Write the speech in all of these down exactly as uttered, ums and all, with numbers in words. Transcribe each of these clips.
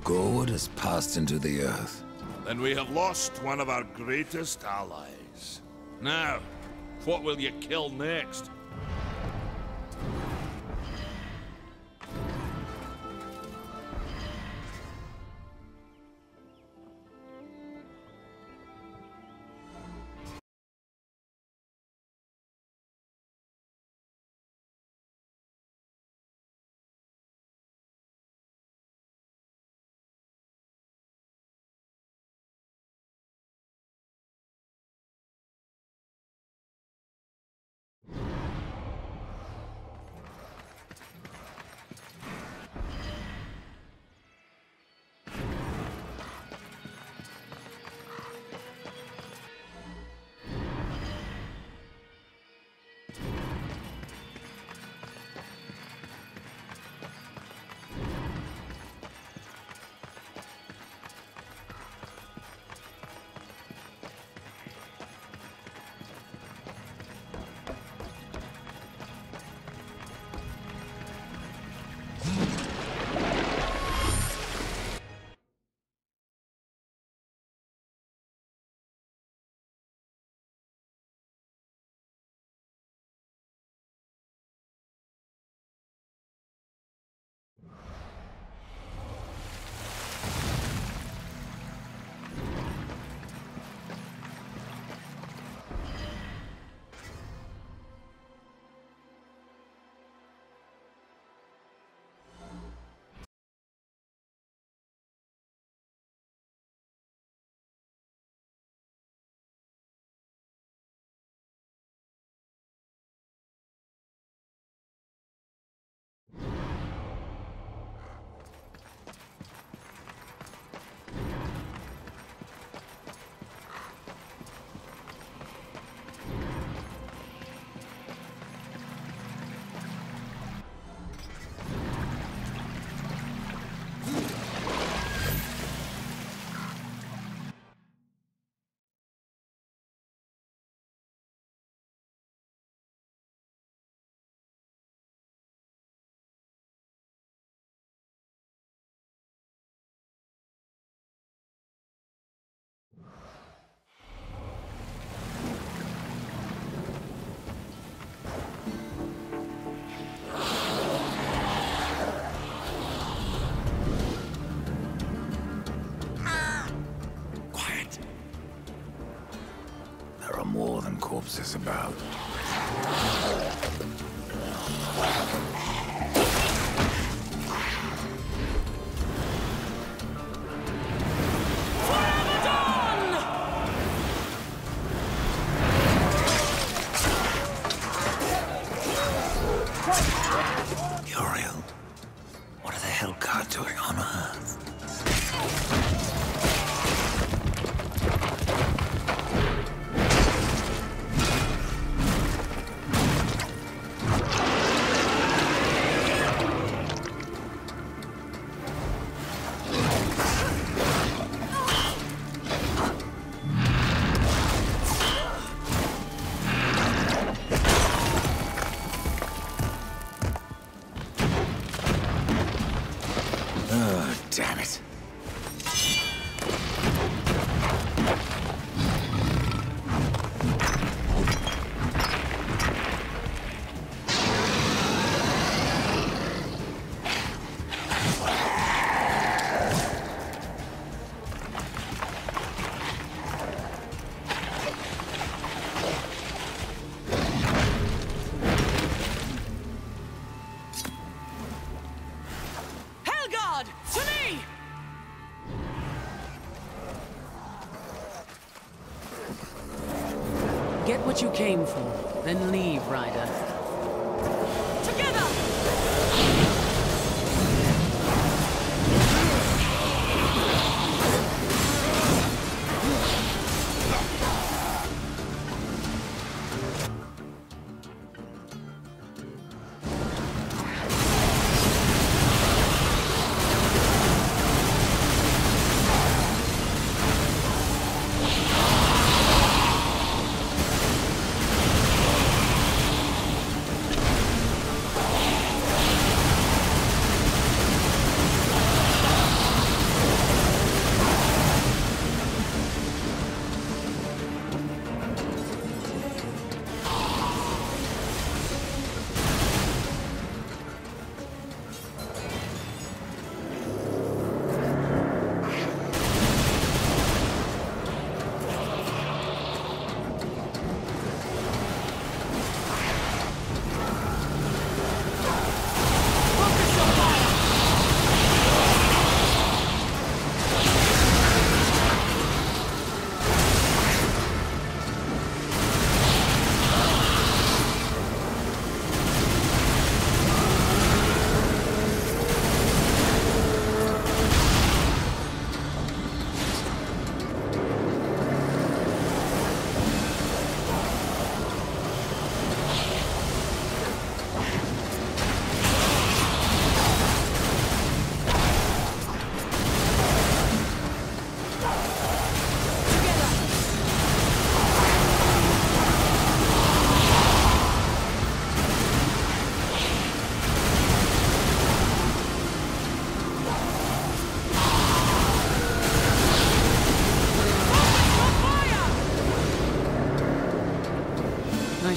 Gorwood has passed into the earth. Then we have lost one of our greatest allies. Now, what will you kill next? More than corpses about. Uriel, what are the Hellguard doing on Earth? Oh, damn it. To me! Get what you came for, then leave, Ryder. Together!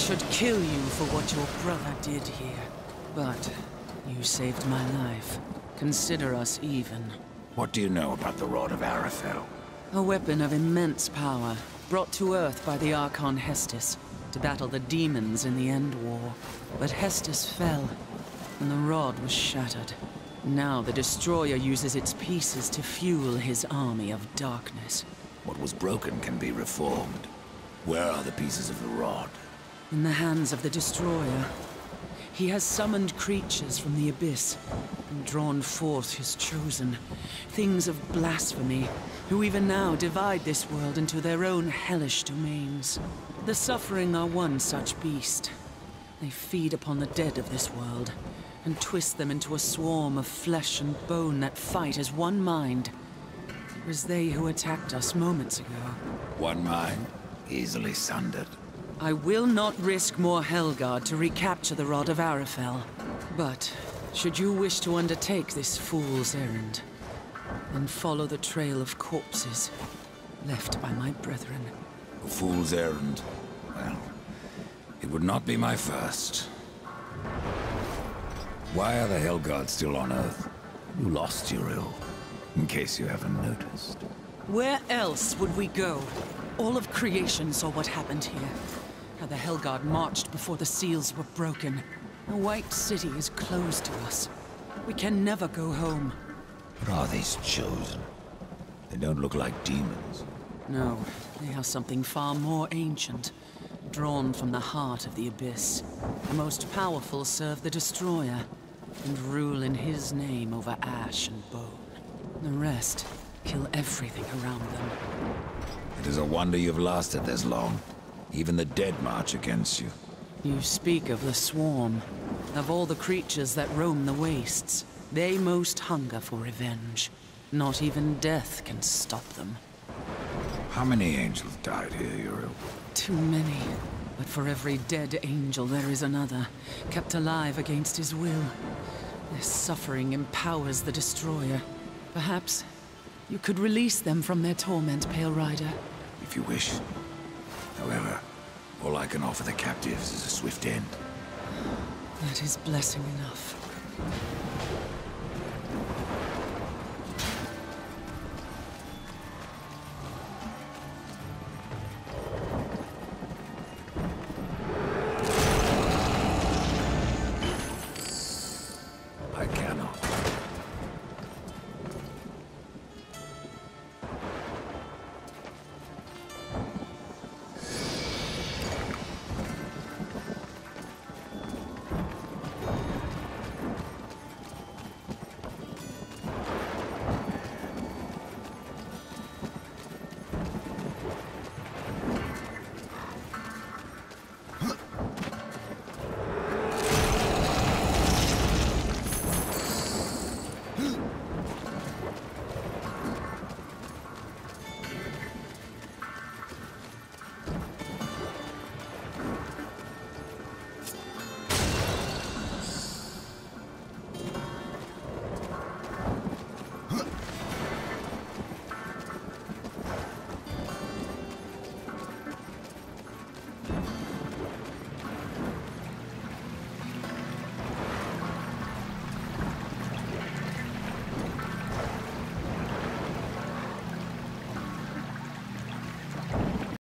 should kill you for what your brother did here. But you saved my life. Consider us even. What do you know about the Rod of Arafel? A weapon of immense power, brought to Earth by the Archon Hestus, to battle the demons in the End War. But Hestus fell, and the Rod was shattered. Now the Destroyer uses its pieces to fuel his army of darkness. What was broken can be reformed. Where are the pieces of the Rod? In the hands of the Destroyer. He has summoned creatures from the Abyss, and drawn forth his chosen, things of blasphemy, who even now divide this world into their own hellish domains. The Suffering are one such beast. They feed upon the dead of this world, and twist them into a swarm of flesh and bone that fight as one mind. It was they who attacked us moments ago. One mind, easily sundered. I will not risk more Helgard to recapture the Rod of Arafel. But, should you wish to undertake this fool's errand, then follow the trail of corpses left by my brethren. A fool's errand? Well, it would not be my first. Why are the Helgard still on Earth? You lost Uriel, in case you haven't noticed. Where else would we go? All of creation saw what happened here. How the Helgard marched before the seals were broken. The White City is closed to us. We can never go home. What are these chosen? They don't look like demons. No, they are something far more ancient. Drawn from the heart of the Abyss. The most powerful serve the Destroyer, and rule in his name over ash and bone. The rest kill everything around them. It is a wonder you've lasted this long. Even the dead march against you. You speak of the Swarm. Of all the creatures that roam the wastes, they most hunger for revenge. Not even death can stop them. How many angels died here, Uriel? Too many. But for every dead angel there is another, kept alive against his will. Their suffering empowers the Destroyer. Perhaps you could release them from their torment, Pale Rider. If you wish. However, all I can offer the captives is a swift end. That is blessing enough.